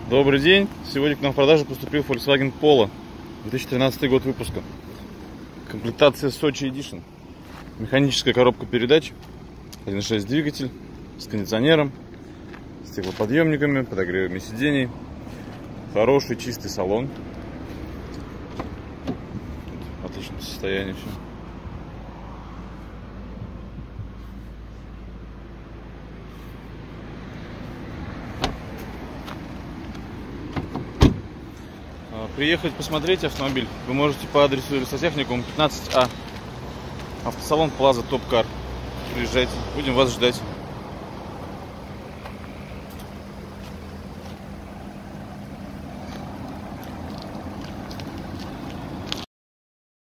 Добрый день! Сегодня к нам в продажу поступил Volkswagen Polo, 2013 год выпуска. Комплектация Sochi Edition. Механическая коробка передач, 1.6 двигатель с кондиционером, стеклоподъемниками, подогревами сидений. Хороший чистый салон. В отличном состоянии все. Приехать посмотреть автомобиль вы можете по адресу Лесотехникум 15А. Автосалон Плаза Топ Кар. Приезжайте, будем вас ждать.